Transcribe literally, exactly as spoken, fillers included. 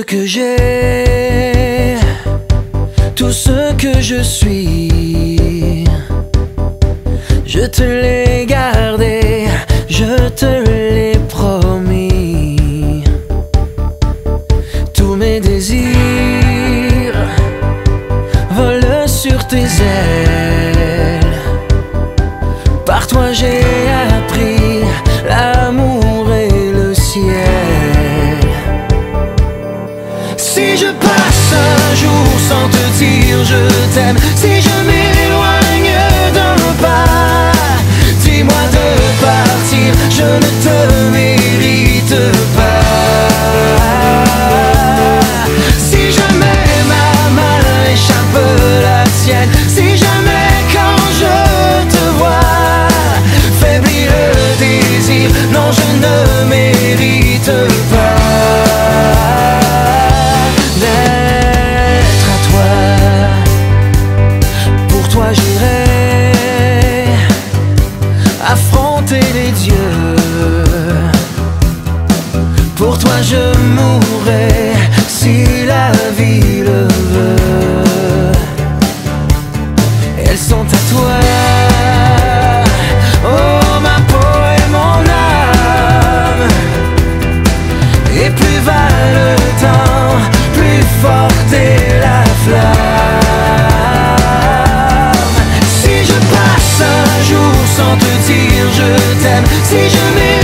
ce que j'ai, tout ce que je suis, je te l'ai gardé, je te l'ai promis. Tous mes désirs volent sur tes ailes. Par toi j'ai appris l'amour et le ciel. Si je passe un jour sans te dire je t'aime, si je m'éloigne d'un pas, dis-moi de partir, je ne te mérite pas. Si jamais ma main échappe la tienne, si jamais quand je te vois faiblit le désir, non je ne mérite pas d'être à toi. Pour toi j'irai affronter les dieux, pour toi je mourrai si la vie le veut. Elles sont à toi, oh ma peau et mon âme. Et plus va le temps, plus forte est la flamme. Si je passe un jour sans te dire je t'aime, si je m'éloigne